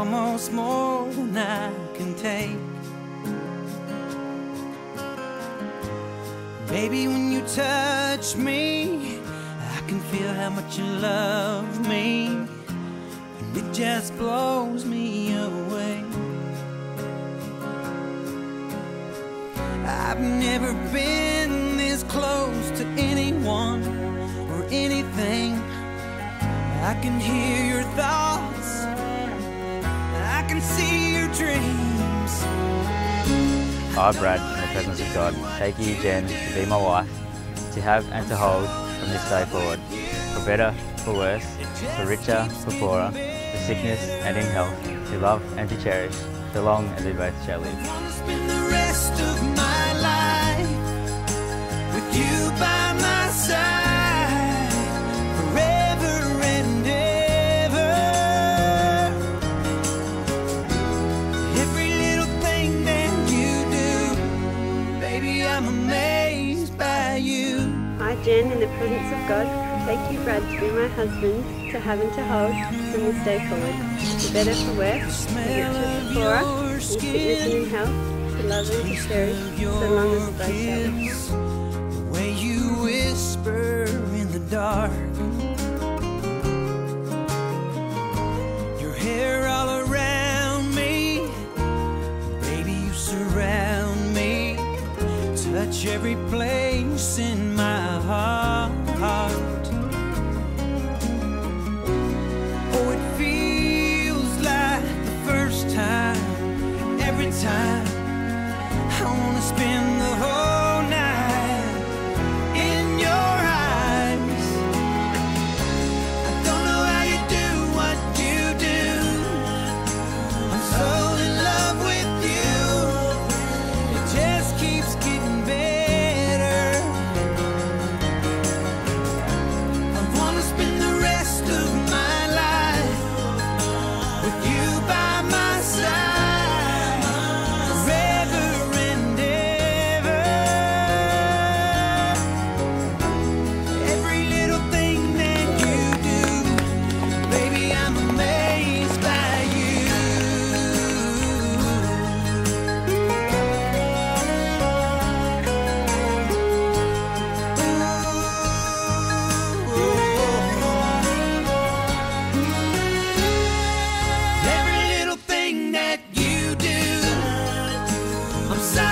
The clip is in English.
almost more than I can take. Baby, when you touch me, I can feel how much you love me, and it just blows me away. I've never been this close to anyone or anything. I can hear your thoughts, I can see your dreams. I, Brad, in the presence of God, take you, Jen, to be my wife, to have and to hold from this day forward, for better, for worse, for richer, for poorer, for sickness and in health, to love and to cherish, so long as we both shall live. I wanna spend the rest of my life with you by my side, forever and ever. Every little thing that you do, baby, I'm amazed by you. I, Jen, in the presence of God, take you, Brad, to be my husband, to have and to hold from this day forward, for better, for worse, for richer, for poorer, in sickness and in health, to love and to cherish, so long as we both shall live. The way you whisper in the dark, your hair all around me, baby, you surround me, touch every place in my heart. Oh, it feels like the first time, every time. I wanna spend the whole night in your eyes. I don't know how you do what you do. I'm so in love with you. It just keeps getting better. I wanna spend the rest of my life with you by my side, forever and ever. Every little thing that you do, baby, I'm amazed by you. Every little thing that you do, I'm so